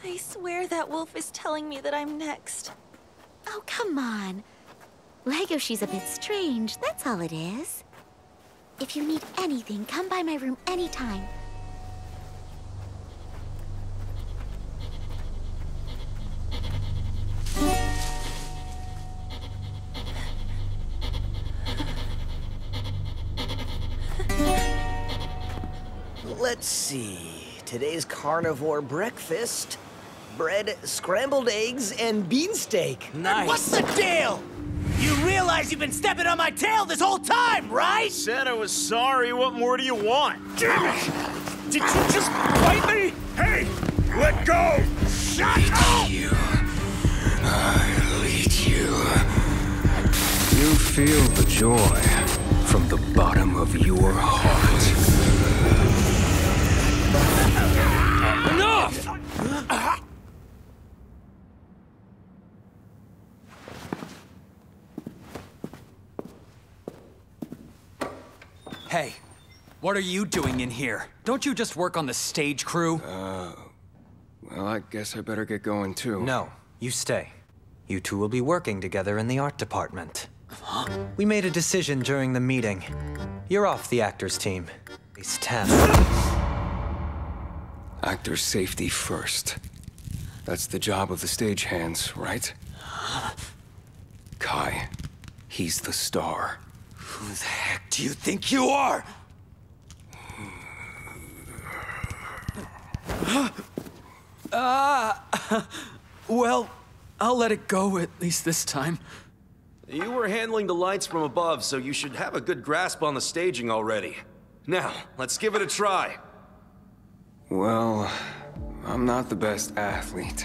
I swear that wolf is telling me that I'm next. Oh, come on. Legoshi's a bit strange, that's all it is. If you need anything, come by my room anytime. Let's see. Today's carnivore breakfast: bread, scrambled eggs, and beefsteak. Nice. What's the deal? You realize you've been stepping on my tail this whole time, right? Said I was sorry. What more do you want? Damn it! Did you just bite me? Hey, let go! Shut up! You. I'll eat you. You feel the joy from the bottom of your heart. Enough! Hey, what are you doing in here? Don't you just work on the stage crew? Well, I guess I better get going too. No, you stay. You two will be working together in the art department. We made a decision during the meeting. You're off the actors team. At least 10. Actor safety first. That's the job of the stagehands, right? Kai, he's the star. Who the heck do you think you are? Well, I'll let it go at least this time. You were handling the lights from above, so you should have a good grasp on the staging already. Now, let's give it a try. Well, I'm not the best athlete.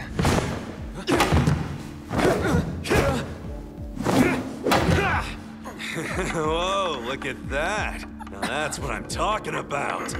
Whoa, look at that. Now that's what I'm talking about.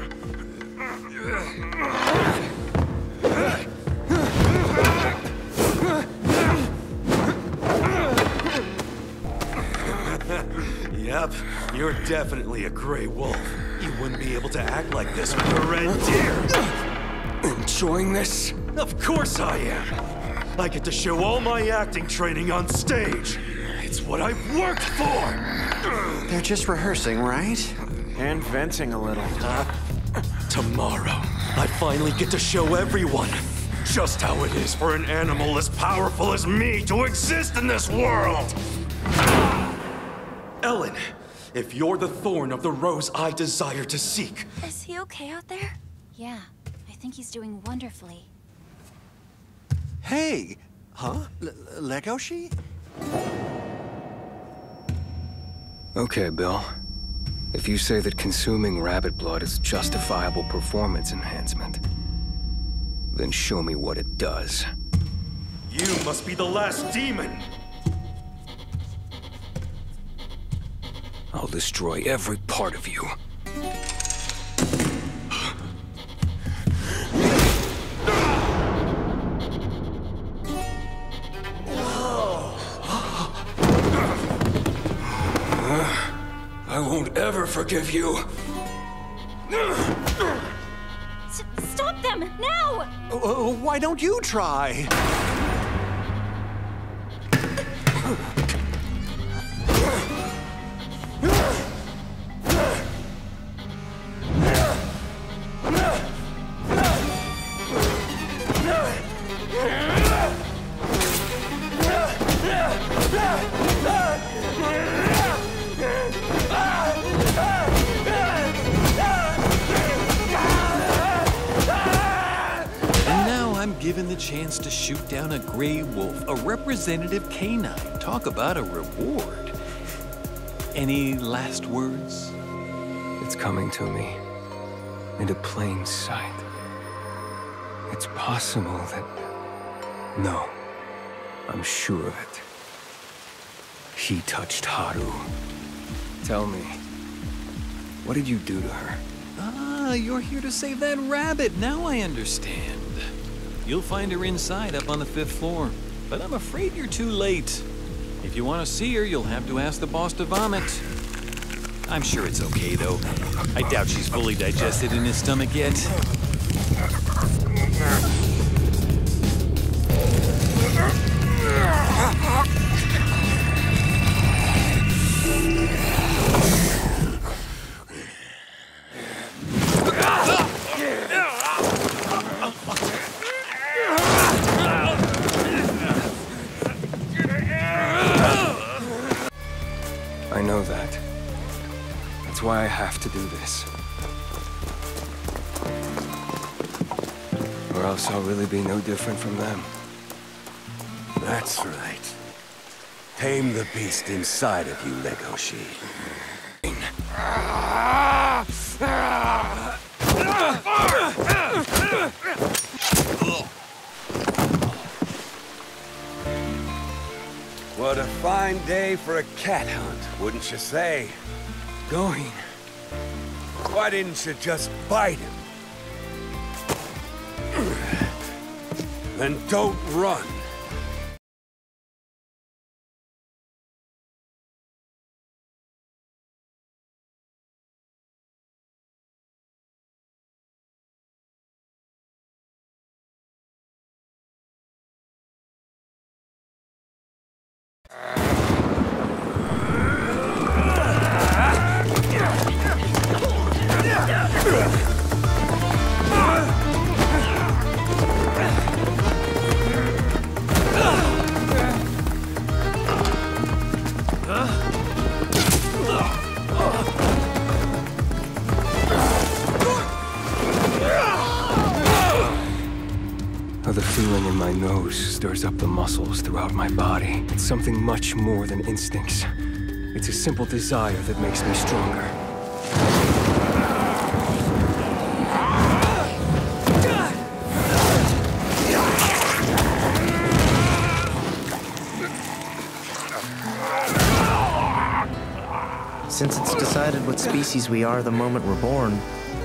Yep, you're definitely a gray wolf. You wouldn't be able to act like this with a red deer. Enjoying this? Of course I am. I get to show all my acting training on stage. It's what I've worked for. They're just rehearsing, right? And venting a little. Tomorrow, I finally get to show everyone just how it is for an animal as powerful as me to exist in this world. Ellen, if you're the thorn of the rose I desire to seek. Is he okay out there? Yeah, I think he's doing wonderfully. Hey! Huh? Legoshi? Okay, Bill. If you say that consuming rabbit blood is justifiable performance enhancement, then show me what it does. You must be the last demon. I'll destroy every part of you. I won't ever forgive you. Stop them, now! Why don't you try? Given the chance to shoot down a gray wolf, a representative canine. Talk about a reward. Any last words? It's coming to me, into plain sight. It's possible that... No, I'm sure of it. He touched Haru. Tell me, what did you do to her? Ah, you're here to save that rabbit. Now I understand. You'll find her inside up on the 5th floor. But I'm afraid you're too late. If you want to see her, you'll have to ask the boss to vomit. I'm sure it's okay, though. I doubt she's fully digested in his stomach yet. That's why I have to do this. Or else I'll really be no different from them. That's right. Tame the beast inside of you, Legoshi. What a fine day for a cat hunt, wouldn't you say? Going. Why didn't you just bite him? Then don't run. The feeling in my nose stirs up the muscles throughout my body. It's something much more than instincts. It's a simple desire that makes me stronger. Since it's decided what species we are the moment we're born,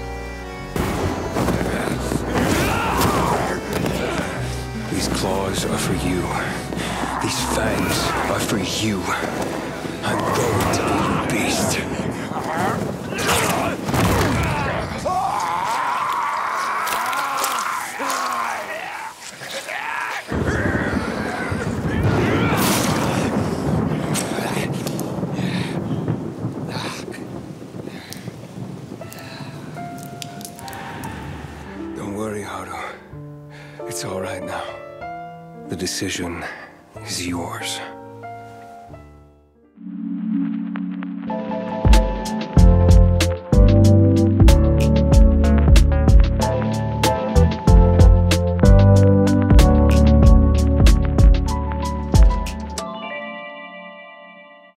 These claws are for you. These fangs are for you. I'm going to be your beast. Don't worry, Haru. It's all right now. The decision is yours.